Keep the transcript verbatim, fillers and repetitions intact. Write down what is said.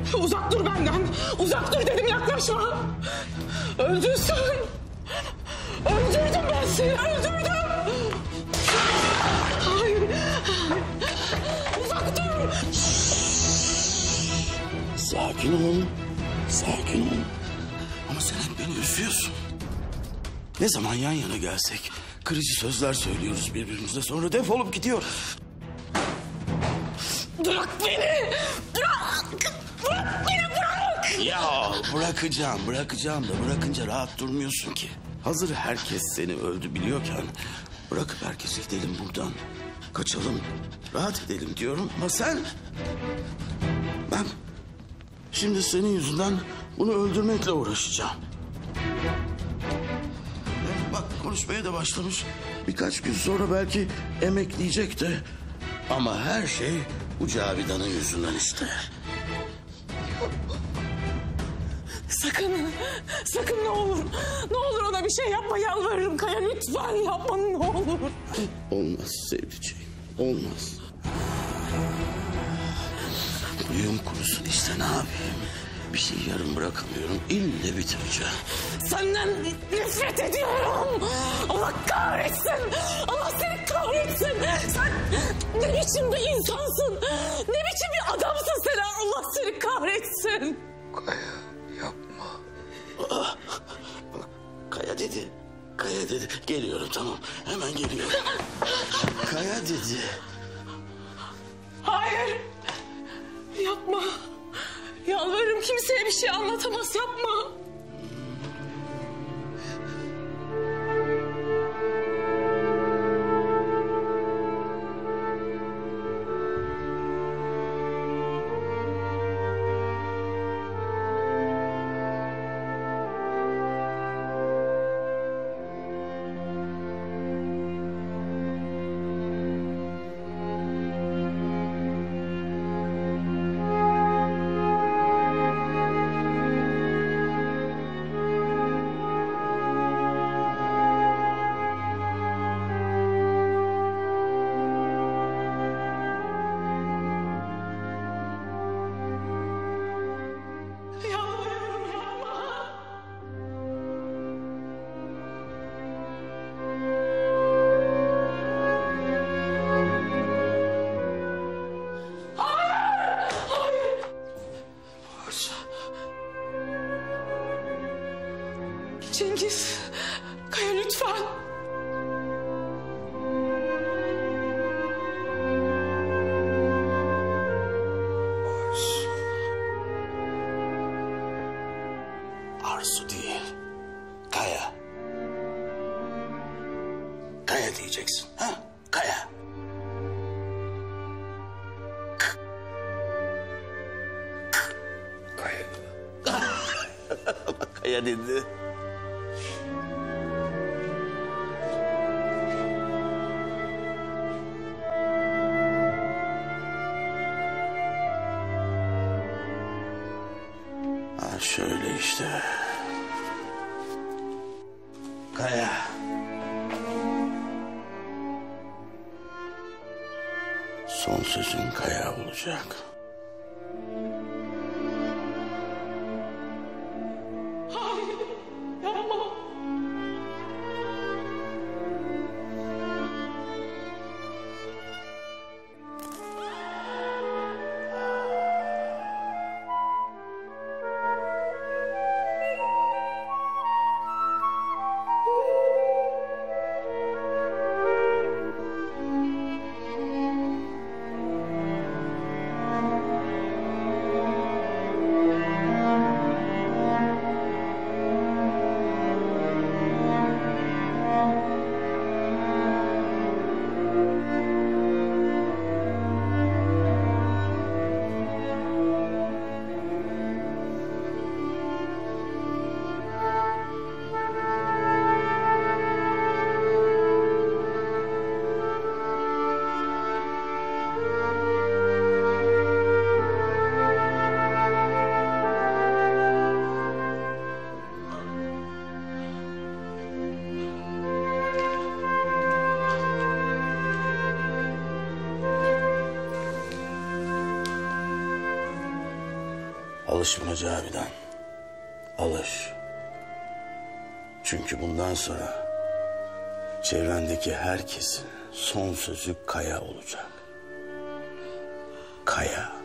Uzak dur benden. Uzak dur dedim, yaklaşma. Öldürsün. Öldürdüm ben seni, öldürdüm. Hayır. Uzak dur. Sakin ol. Sakin ol. Ama sen hep beni üzüyorsun. Ne zaman yan yana gelsek kırıcı sözler söylüyoruz birbirimize, sonra defolup gidiyoruz. Bırak beni. Bırak. Bırak beni, bırak. Ya bırakacağım, bırakacağım da bırakınca rahat durmuyorsun ki. Hazır herkes seni öldü biliyorken bırakıp herkesi gidelim buradan. Kaçalım, rahat edelim diyorum ama sen... Ben şimdi senin yüzünden bunu öldürmekle uğraşacağım. Hem bak konuşmaya da başlamış. Birkaç gün sonra belki emekleyecek de. Ama her şey bu Cavidan'ın yüzünden işte. Sakın, sakın ne olur. Ne olur ona bir şey yapma, yalvarırım Kaya. Lütfen yapma, ne olur. Olmaz sevdiceğim, olmaz. Uyum kurusun işte, ne yapayım? Bir şey yarım bırakamıyorum, ille bitireceğim. Senden nefret ediyorum. Allah kahretsin. Allah seni kahretsin. Sen ne biçim bir insansın? Ne biçim bir adamsın sen? Allah seni kahretsin. Kaya yapma. Aa, bak, Kaya dedi. Kaya dedi. Geliyorum, tamam. Hemen geliyorum. Kaya dedi. Hayır. Yapma. Yalvarırım, kimseye bir şey anlatamaz, yapma. Cengiz, Kaya lütfen. Arzu. Arzu değil. Kaya. Kaya diyeceksin, ha? Kaya. Kaya. Kaya dedi. Ha şöyle işte. Kaya. Son sözün Kaya olacak. Alış buna Cavidan. Alış. Çünkü bundan sonra çevrendeki herkesin son sözü Kaya olacak. Kaya.